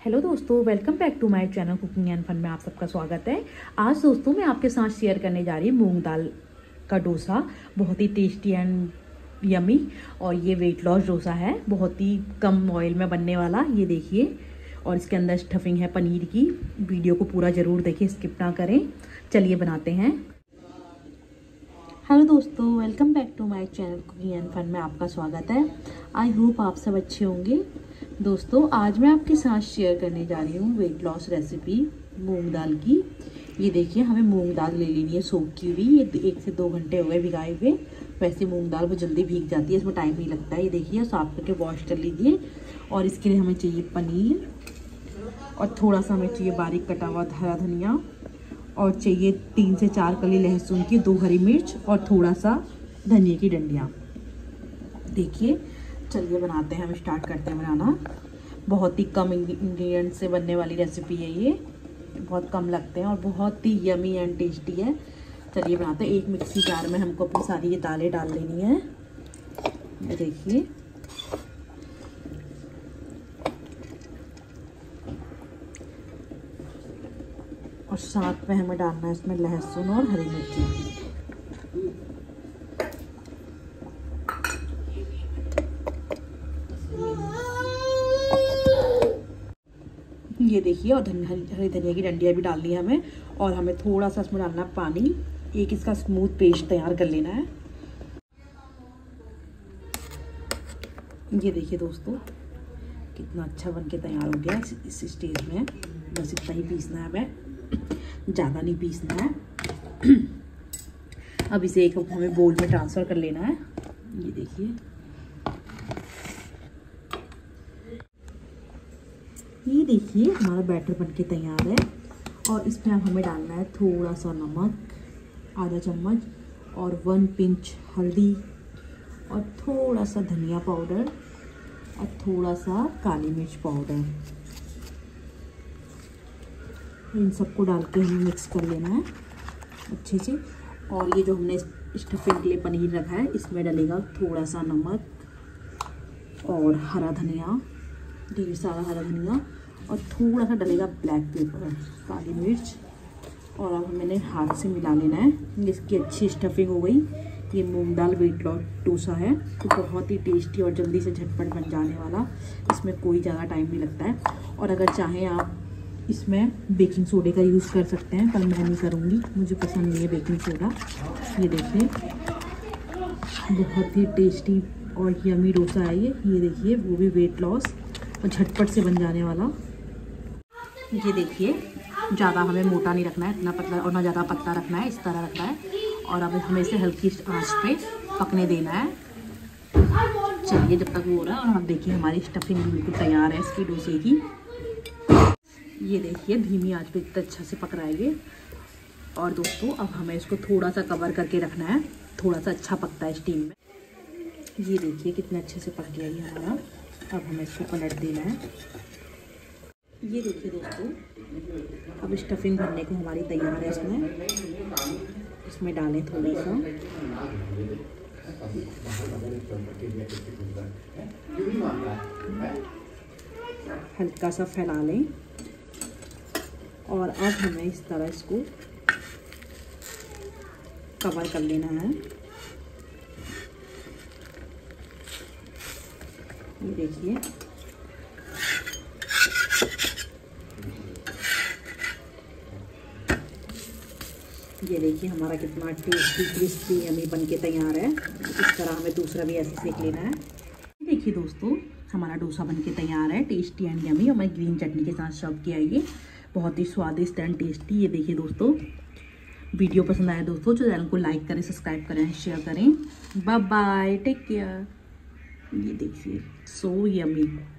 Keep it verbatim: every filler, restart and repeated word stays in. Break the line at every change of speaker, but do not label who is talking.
Hello दोस्तों, welcome back to my channel cooking and fun में आप सबका स्वागत है। आज दोस्तों मैं आपके साथ शेयर करने जा रही हूँ मूंग दाल का डोसा। बहुत ही टेस्टी एंड यमी और ये वेट लॉस डोसा है, बहुत ही कम ऑयल में बनने वाला। ये देखिए, और इसके अंदर स्टफिंग है पनीर की। वीडियो को पूरा ज़रूर देखिए, स्किप ना करें। चलिए बनाते हैं। हेलो दोस्तों, welcome back to my channel cooking and fun में आपका स्वागत है। आई होप आप सब अच्छे होंगे। दोस्तों आज मैं आपके साथ शेयर करने जा रही हूँ वेट लॉस रेसिपी मूंग दाल की। ये देखिए, हमें मूंग दाल ले लेनी है सोक की हुई। ये एक से दो घंटे हो गए भिगाए हुए। वैसे मूंग दाल वो जल्दी भीग जाती है, इसमें टाइम नहीं लगता है। ये देखिए, साफ करके वॉश कर लीजिए। और इसके लिए हमें चाहिए पनीर, और थोड़ा सा हमें चाहिए बारीक कटा हुआ हरा धनिया, और चाहिए तीन से चार कली लहसुन की, दो हरी मिर्च और थोड़ा सा धनिया की डंडियाँ। देखिए, चलिए बनाते हैं। हम स्टार्ट करते हैं बनाना। बहुत ही कम इंग्रेडिएंट से बनने वाली रेसिपी है ये, बहुत कम लगते हैं और बहुत ही यमी एंड टेस्टी है। चलिए बनाते हैं। एक मिक्सी जार में हमको अपनी सारी ये दालें डाल लेनी है। ये देखिए, और साथ में हमें डालना है इसमें लहसुन और हरी मिर्ची। ये देखिए, और धनिया हरी धनिया की डंडियाँ भी डालनी है हमें। और हमें थोड़ा सा इसमें डालना है पानी। एक इसका स्मूथ पेस्ट तैयार कर लेना है। ये देखिए दोस्तों, कितना अच्छा बनके तैयार हो गया। इस, इस स्टेज में बस इतना ही पीसना है हमें, ज़्यादा नहीं पीसना है। अब इसे एक हमें बोल में ट्रांसफ़र कर लेना है। ये देखिए, ये देखिए हमारा बैटर बनके तैयार है। और इसमें अब हमें डालना है थोड़ा सा नमक, आधा चम्मच, और वन पिंच हल्दी, और थोड़ा सा धनिया पाउडर, और थोड़ा सा काली मिर्च पाउडर। इन सबको डाल के हमें मिक्स कर लेना है अच्छे से। और ये जो हमने स्टफिंग के लिए पनीर रखा है, इसमें डलेगा थोड़ा सा नमक और हरा धनिया, ढेर सारा हरा धनिया, और थोड़ा सा डलेगा ब्लैक पेपर, काली मिर्च। और अब मैंने हाथ से मिला लेना है। इसकी अच्छी स्टफिंग हो गई। ये मूंग दाल वेट लॉस डोसा है, तो बहुत ही टेस्टी और जल्दी से झटपट बन जाने वाला। इसमें कोई ज़्यादा टाइम नहीं लगता है। और अगर चाहें आप इसमें बेकिंग सोडे का यूज़ कर सकते हैं, पर मैं नहीं करूँगी, मुझे पसंद नहीं है बेकिंग सोडा। ये देखिए, बहुत ही टेस्टी और यमी डोसा है ये। ये देखिए, वो भी वेट लॉस और झटपट से बन जाने वाला। ये देखिए, ज़्यादा हमें मोटा नहीं रखना है, इतना पतला, और ना ज़्यादा पतला रखना है, इस तरह रखना है। और अब हमें इसे हल्की आंच पे पकने देना है। चलिए, जब तक वो हो रहा है। और अब देखिए, हमारी स्टफिंग बिल्कुल तैयार है इसकी डोसे की। ये देखिए, धीमी आंच पे इतना अच्छा से पक रहा है ये। और दोस्तों, अब हमें इसको थोड़ा सा कवर करके रखना है, थोड़ा सा अच्छा पकता है स्टीम में। ये देखिए, कितने अच्छे से पक गया ये हमारा। अब हमें इसको पलट देना है। ये देखिए दोस्तों, अब स्टफिंग भरने को हमारी तैयार है। इसमें इसमें डालें थोड़ी सा, हल्का सा फैला लें। और अब हमें इस तरह इसको कवर कर लेना है। ये देखिए, ये देखिए हमारा कितना टेस्टी क्रिस्पी यमी बन के तैयार है। इस तरह हमें दूसरा भी ऐसे सेक लेना है। देखिए दोस्तों, हमारा डोसा बन के तैयार है, टेस्टी एंड यमी। और मैं ग्रीन चटनी के साथ सर्व किया ये, बहुत ही स्वादिष्ट एंड टेस्टी। ये देखिए दोस्तों, वीडियो पसंद आया दोस्तों तो चैनल को लाइक करें, सब्सक्राइब करें, शेयर करें। Bye bye, take care. ये देखिए, सो यमी।